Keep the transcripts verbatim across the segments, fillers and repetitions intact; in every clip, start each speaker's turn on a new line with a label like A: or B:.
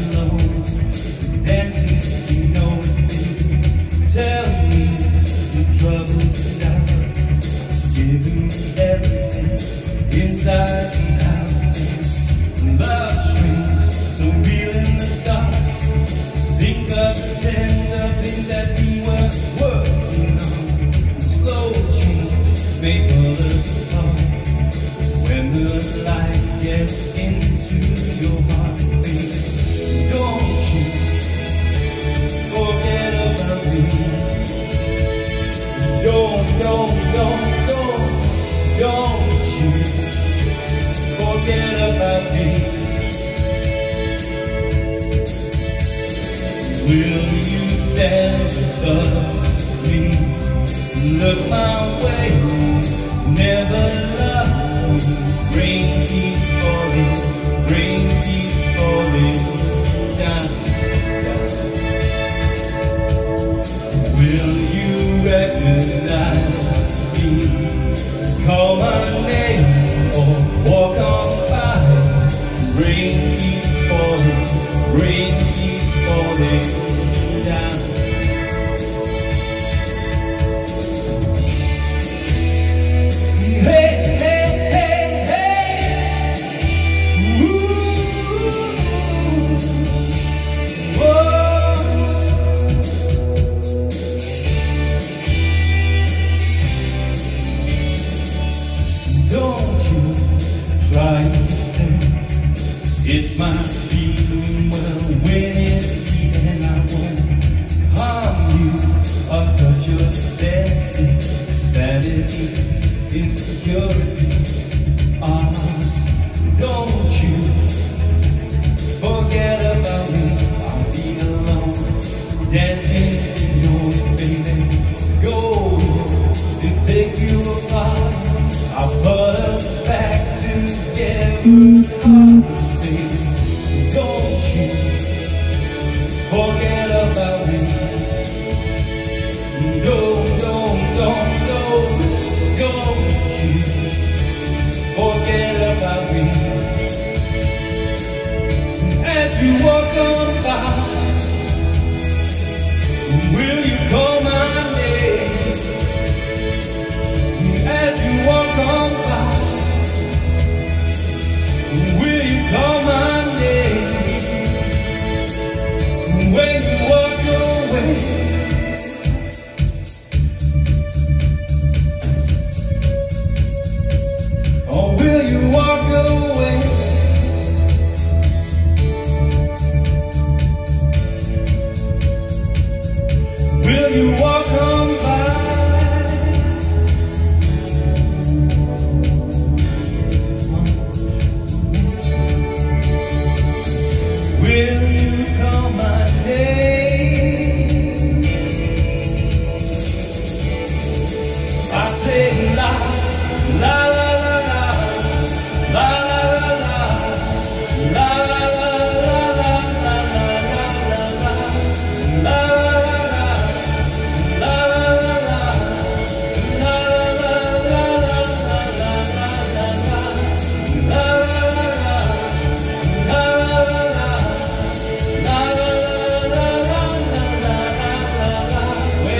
A: alone, dancing, you know it. Tell me your troubles and doubts, give me everything inside and out. Love strange, so real in the dark. Think of the tender things that we were working on. Slow change may pull us apart. When the light gets into your heart, baby, don't you forget about me. Don't, don't, don't, don't, don't you forget about me. Will you stand above me? Look my way, never love me. Rain keeps falling, rain keeps falling down, down. Will you recognize me? Call my name or walk on by. Rain keeps falling, rain keeps falling down. Hey, hey, hey, hey. Ooh, whoa. Don't you try to pretend it's my feeling. Well, when it's deep and I won't harm you or touch your dancing, that it is insecurity. Ah, don't you forget about me. I'll be alone, dancing, you know it, baby. Go to take you apart. I'll put us back together. Ah, baby, don't you forget about me. Don't, don't, don't, don't, don't you forget about me. As you walk on by, will you call my name? As you walk on by, will you call my name? When you walk away, or will you walk away? Will you walk on by? Will you call my name? I say la, la, la, la, la, la, la, la, la, la, la, la, la, la, la,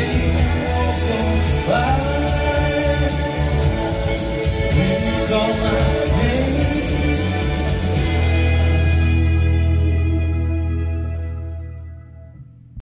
A: When you walk on by, when you call my